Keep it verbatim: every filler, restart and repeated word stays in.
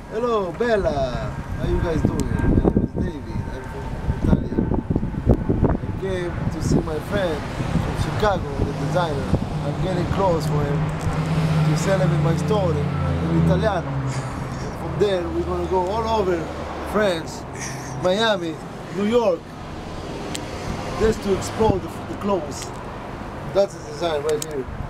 Hello, Bella. How you guys doing? My name is David. I'm from Italy. I came to see my friend from Chicago, the designer. I'm getting clothes for him to sell them in my store in, in Italiano. And from there, we're gonna go all over France, Miami, New York, just to explore the, the clothes. That's the design right here.